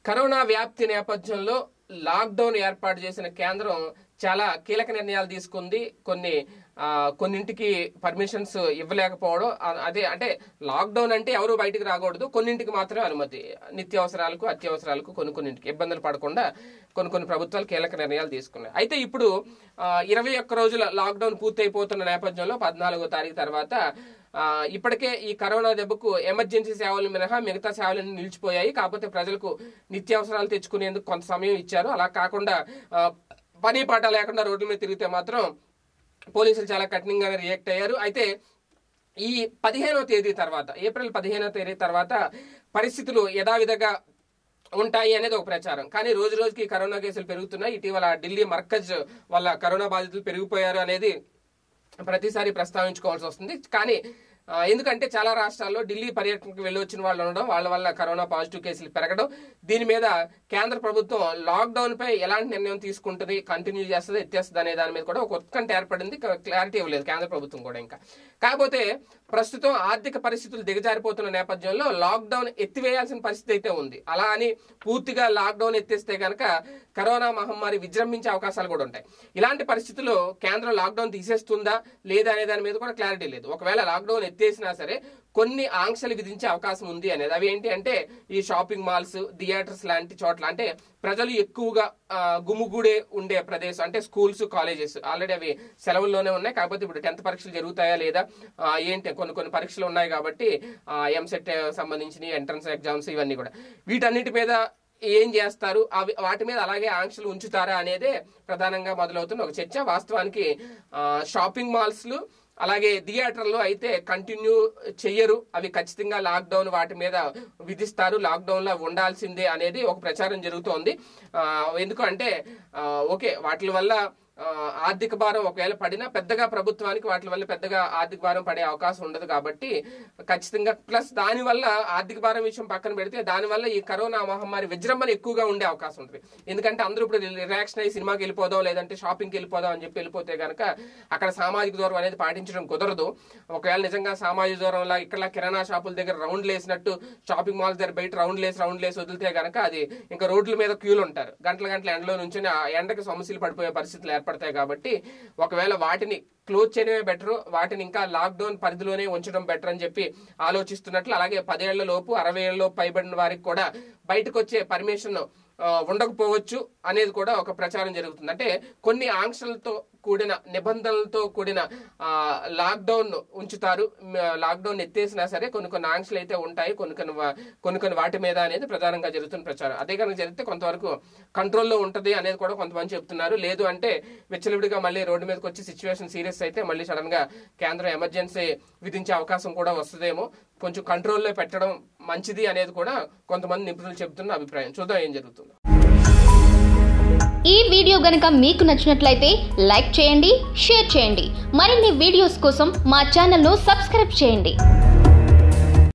Corona వ్యాప్తి నేపథ్యంలో lockdown ఏర్పాటు చేసిన కేంద్రం చాలా కీలక నిర్ణయాలు తీసుకుంది. కొన్నింటికి పర్మిషన్స్ ఇవ్వలేకపోవడం, అదే అంటే లాక్డౌన్ అంటే ఎవరు బయటికి రాకూడదు, కొన్నింటికి మాత్రమే అనుమతి. నిత్యావసరాలకు అత్యవసరాలకు కొన్నింటికి ఇబ్బందులు పడకుండా కొన్ని ప్రభుత్వాలు కీలక నిర్ణయాలు తీసుకున్నాయి. అయితే ఇప్పుడు 21 రోజుల లాక్డౌన్ పూర్తయిపోతున్న నేపథ్యంలో 14వ తారీఖు తర్వాత ఇప్పటికే ఈ కరోనా దెబ్బకు ఎమర్జెన్సీ సేవలు మినహా మిగతా సేవలన్నీ నిలిచిపోయాయి. కాకపోతే ప్రజలకు నిత్యావసరాలు తెచ్చుకునేందుకు కొంత సమయం ఇచ్చారు. అలా కాకుండా పని పాట లేకుండా రోడ్ల మీద తిరిగితే మాత్రం పోలీసులు చాలా కఠినంగానే రియాక్ట్ అయ్యారు. అయితే ఈ 15వ తేదీ తర్వాత, ఏప్రిల్ 15వ తేదీ తర్వాత పరిస్థితులు యథావిధిగా ఉంటాయి అనేది ఒక ప్రచారం. కానీ రోజు రోజుకి కరోనా కేసులు పెరుగుతున్నాయి. ఇటీవల ఢిల్లీ మర్కజ్ వల్ల కరోనా బాధితులు పెరిగిపోయారు అనేది ప్రతిసారి ప్రస్తావించుకోవాల్సి వస్తుంది. కానీ ఎందుకంటే చాలా రాష్ట్రాల్లో ఢిల్లీ పర్యటనకు వెళ్ళి వచ్చిన వాళ్ళు ఉండడం, వాళ్ళ వల్ల కరోనా పాజిటివ్ కేసులు పెరగడం, దీని మీద కేంద్ర ప్రభుత్వం లాక్డౌన్ పై ఎలాంటి నిర్ణయం తీసుకుంటుంది, కంటిన్యూ చేస్తుంది, ఎత్తేస్తుంది అనే దాని మీద కూడా ఒక ఉత్కంఠ ఏర్పడింది. క్లారిటీ ఇవ్వలేదు కేంద్ర ప్రభుత్వం కూడా ఇంకా. కాకపోతే ప్రస్తుతం ఆర్థిక పరిస్థితులు దిగజారిపోతున్న నేపథ్యంలో లాక్డౌన్ ఎత్తివేయాల్సిన పరిస్థితి అయితే ఉంది. అలా అని పూర్తిగా లాక్డౌన్ ఎత్తేస్తే కనుక కరోనా మహమ్మారి విజృంభించే అవకాశాలు కూడా ఉంటాయి. ఇలాంటి పరిస్థితుల్లో కేంద్రం లాక్డౌన్ తీసేస్తుందా లేదా అనే దాని మీద కూడా క్లారిటీ లేదు. ఒకవేళ లాక్డౌన్ ఎత్తేసినా సరే కొన్ని ఆంక్షలు విధించే అవకాశం ఉంది అనేది. అవి ఏంటి అంటే ఈ షాపింగ్ మాల్స్, థియేటర్స్ లాంటి చోట్ల, అంటే ప్రజలు ఎక్కువగా గుమిగూడే ఉండే ప్రదేశం, అంటే స్కూల్స్, కాలేజెస్ ఆల్రెడీ అవి సెలవుల్లోనే ఉన్నాయి. కాకపోతే ఇప్పుడు 10th పరీక్షలు జరుగుతాయా లేదా ఏంటి, కొన్ని పరీక్షలు ఉన్నాయి కాబట్టి ఎంసెట్ సంబంధించిన ఎంట్రన్స్ ఎగ్జామ్స్ ఇవన్నీ కూడా, వీటన్నిటి మీద ఏం చేస్తారు, వాటి మీద అలాగే ఆంక్షలు ఉంచుతారా అనేదే ప్రధానంగా మొదలవుతున్న ఒక చర్చ. వాస్తవానికి షాపింగ్ మాల్స్లు అలాగే థియేటర్లు అయితే కంటిన్యూ చెయ్యరు, అవి ఖచ్చితంగా లాక్డౌన్ వాటి మీద విధిస్తారు, లాక్డౌన్ లో ఉండాల్సిందే అనేది ఒక ప్రచారం జరుగుతోంది. ఎందుకంటే ఓకే వాటి వల్ల ఆర్థిక భారం ఒకవేళ పడినా పెద్దగా ప్రభుత్వానికి వాటి వల్ల పెద్దగా ఆర్థిక భారం పడే అవకాశం ఉండదు కాబట్టి ఖచ్చితంగా, ప్లస్ దానివల్ల ఆర్థిక భారం విషయం పక్కన పెడితే దానివల్ల ఈ కరోనా మహమ్మారి విజృంభణ ఎక్కువగా ఉండే అవకాశం ఉంటుంది. ఎందుకంటే అందరూ ఇప్పుడు రిలాక్షన్ అయ్యి సినిమాకి వెళ్ళిపోదాం లేదంటే షాపింగ్కి వెళ్ళిపోదాం అని చెప్పి వెళ్ళిపోతే కనుక అక్కడ సామాజిక దూరం అనేది పాటించడం కుదరదు. ఒకవేళ నిజంగా సామాజిక దూరంలో ఇక్కడ కిరాణా షాపుల దగ్గర రౌండ్లు వేసినట్టు షాపింగ్ మాల్స్ దగ్గర బయట రౌండ్లు వేసి వదిలితే కనుక అది ఇంకా రోడ్ల మీద క్యూలు ఉంటారు, గంటల ఎండలో నుంచి ఆ ఎండకి సమస్యలు పడిపోయే పరిస్థితులు ఏర్పడతాయి. కాబట్టి ఒకవేళ వాటిని క్లోజ్ చేయడమే బెటర్, వాటిని ఇంకా లాక్డౌన్ పరిధిలోనే ఉంచడం బెటర్ అని చెప్పి ఆలోచిస్తున్నట్లు. అలాగే 10 ఏళ్ల లోపు 60 ఏళ్ళ లోపు పైబడిన వారికి కూడా బయటకు వచ్చే పర్మిషన్ ఉండకపోవచ్చు అనేది కూడా ఒక ప్రచారం జరుగుతుంది. అంటే కొన్ని ఆంక్షలతో కూడిన నిబంధనలతో కూడిన లాక్డౌన్ ఉంచుతారు. లాక్డౌన్ ఎత్తేసినా సరే కొన్ని ఆంక్షలు అయితే ఉంటాయి, కొన్ని వాటి మీద అనేది ప్రధానంగా జరుగుతున్న ప్రచారం. అదే కనుక జరిగితే కొంతవరకు కంట్రోల్లో ఉంటుంది అనేది కూడా కొంతమంది చెప్తున్నారు. లేదు అంటే విచ్చలవిడిగా మళ్ళీ రోడ్డు మీదకి వచ్చి సిచ్యువేషన్ సీరియస్ అయితే మళ్ళీ సడన్ గా కేంద్రం ఎమర్జెన్సీ విధించే అవకాశం కూడా వస్తుందేమో, కొంచెం కంట్రోల్లో పెట్టడం మంచిది అనేది కూడా కొంతమంది నిపుణులు చెబుతున్న అభిప్రాయం. చూద్దాం ఏం జరుగుతుందో. ఈ వీడియో గనుక మీకు నచ్చినట్లయితే లైక్ చేయండి, షేర్ చేయండి. మరిన్ని వీడియోస్ కోసం మా ఛానల్ను సబ్స్క్రైబ్ చేయండి.